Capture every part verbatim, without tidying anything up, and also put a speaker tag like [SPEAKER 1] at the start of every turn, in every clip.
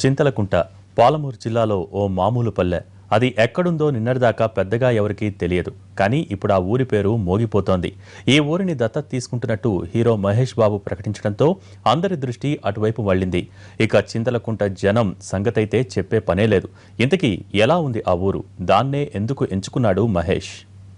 [SPEAKER 1] చింతలకుంట పాలమూరు జిల్లాలో ఓ మామూలు పల్లె. అది ఎక్కడుందో నిన్నటిదాకా పెద్దగా ఎవరికీ తెలియదు. కానీ ఇప్పుడు ఆ ఊరి పేరు మోగిపోతోంది. ఈ ఊరిని దత్తత తీసుకుంటున్నట్టు హీరో మహేష్ బాబు ప్రకటించడంతో అందరి దృష్టి అటువైపు మళ్లింది. ఇక చింతలకుంట జనం సంగతైతే చెప్పే పనే లేదు. ఇంతకీ ఎలా ఉంది ఆ ఊరు? దాన్నే ఎందుకు ఎంచుకున్నాడు మహేష్?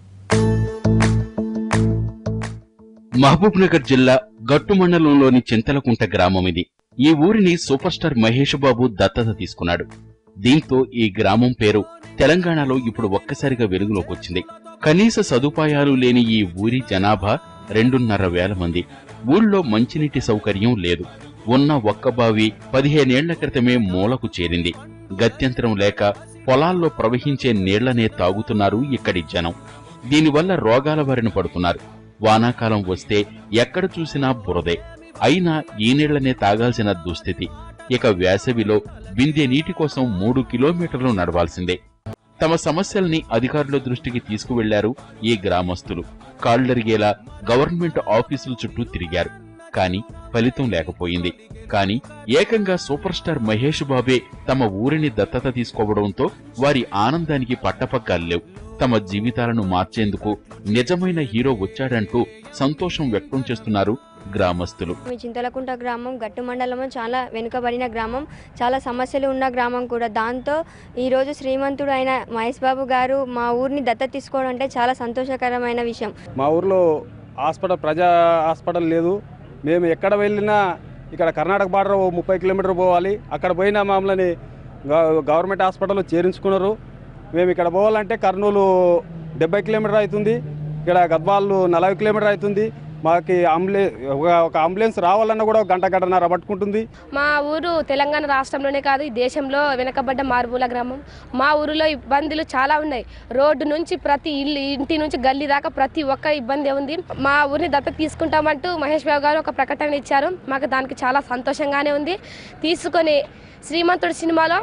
[SPEAKER 2] మహబూబ్ నగర్ జిల్లా గట్టు మండలంలోని చింతలకుంట గ్రామం ఇది. ఈ ఊరిని సూపర్ స్టార్ మహేష్ బాబు దత్తత తీసుకున్నాడు. దీంతో ఈ గ్రామం పేరు తెలంగాణలో ఇప్పుడు ఒక్కసారిగా వెలుగులోకి వచ్చింది. కనీస సదుపాయాలు లేని ఈ ఊరి జనాభా రెండున్నర వేల మంది. ఊళ్ళో మంచినీటి సౌకర్యం లేదు. ఉన్న ఒక్క బావి పదిహేనేళ్ల క్రితమే మూలకు చేరింది. గత్యంతరం లేక పొలాల్లో ప్రవహించే నీళ్లనే తాగుతున్నారు ఇక్కడి జనం. దీనివల్ల రోగాల బారిన పడుతున్నారు. వానాకాలం వస్తే ఎక్కడ చూసినా బురదే. అయినా ఈ నీళ్లనే తాగాల్సిన దుస్థితి. ఇక వేసవిలో బిందె నీటి కోసం మూడు కిలోమీటర్లు నడవాల్సిందే. తమ సమస్యల్ని అధికారుల దృష్టికి తీసుకువెళ్లారు ఈ గ్రామస్తులు. కాళ్లరిగేలా గవర్నమెంట్ ఆఫీసుల చుట్టూ తిరిగారు. కాని ఫలితం లేకపోయింది. కాని ఏకంగా సూపర్ స్టార్ మహేష్ బాబే తమ ఊరిని దత్తత తీసుకోవడంతో వారి ఆనందానికి పట్టపగ్గాలు లేవు. తమ జీవితాలను మార్చేందుకు నిజమైన హీరో వచ్చాడంటూ సంతోషం వ్యక్తం చేస్తున్నారు గ్రామస్తులు.
[SPEAKER 3] మీ చింతలకుంట గ్రామం గట్టు మండలం చాలా వెనుకబడిన గ్రామం, చాలా సమస్యలు ఉన్న గ్రామం కూడా. దాంతో ఈరోజు శ్రీమంతుడు అయిన మహేష్ బాబు గారు మా ఊరిని దత్తత తీసుకోవడం అంటే చాలా సంతోషకరమైన విషయం.
[SPEAKER 4] మా ఊర్లో హాస్పిటల్ ప్రజా హాస్పిటల్ లేదు. మేము ఎక్కడ వెళ్ళినా ఇక్కడ కర్ణాటక బార్డర్ ముప్పై కిలోమీటర్ పోవాలి. అక్కడ పోయినా మమ్మల్ని గవర్నమెంట్ హాస్పిటల్లో చేరించుకున్నారు. మేము ఇక్కడ పోవాలంటే కర్నూలు డెబ్బై కిలోమీటర్ అవుతుంది, ఇక్కడ గద్వాలు నలభై కిలోమీటర్ అవుతుంది. మాకు అంబులే ఒక అంబులెన్స్ రావాలన్నా కూడా గంట గంటన్నర పట్టుకుంటుంది.
[SPEAKER 5] మా ఊరు తెలంగాణ రాష్ట్రంలోనే కాదు, ఈ దేశంలో వెనకబడ్డ మారుమూల గ్రామం. మా ఊరిలో ఇబ్బందులు చాలా ఉన్నాయి. రోడ్డు నుంచి ప్రతి ఇల్లు, ఇంటి నుంచి గల్లీ దాకా ప్రతి ఒక్క ఇబ్బంది ఉంది. మా ఊరిని దత్తత తీసుకుంటామంటూ మహేష్ బాబు గారు ఒక ప్రకటన ఇచ్చారు. మాకు దానికి చాలా సంతోషంగానే ఉంది. తీసుకొని శ్రీమంతుడు సినిమాలో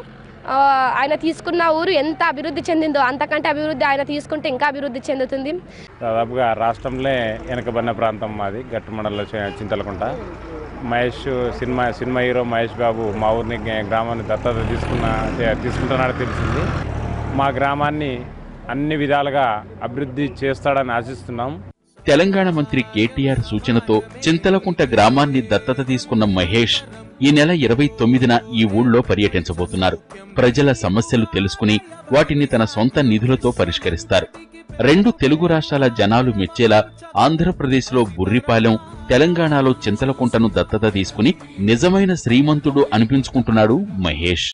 [SPEAKER 5] ఆయన తీసుకున్న ఊరు ఎంత అభివృద్ధి చెందిందో అంతకంటే అభివృద్ధి ఆయన తీసుకుంటే ఇంకా అభివృద్ధి చెందుతుంది.
[SPEAKER 6] దాదాపుగా రాష్ట్రంలో వెనకబడిన ప్రాంతం మాది గట్టు మండలంలో Chintalakunta. Mahesh cinema cinema hero Mahesh Babu మా ఊరిని గ్రామాన్ని దత్తత తీసుకున్న తీసుకుంటున్నాడో తెలిసింది. మా గ్రామాన్ని అన్ని విధాలుగా అభివృద్ధి చేస్తాడని ఆశిస్తున్నాం.
[SPEAKER 2] తెలంగాణ మంత్రి కేటీఆర్ సూచనతో చింతలకుంట గ్రామాన్ని దత్తత తీసుకున్న మహేష్ ఈ నెల ఇరవై తొమ్మిదిన ఈ ఊళ్ళో పర్యటించబోతున్నారు. ప్రజల సమస్యలు తెలుసుకుని వాటిని తన సొంత నిధులతో పరిష్కరిస్తారు. రెండు తెలుగు రాష్ట్రాల జనాలు మెచ్చేలా ఆంధ్రప్రదేశ్లో బుర్రిపాలెం, తెలంగాణలో చింతలకుంటను దత్తత తీసుకుని నిజమైన శ్రీమంతుడు అనిపించుకుంటున్నాడు మహేష్.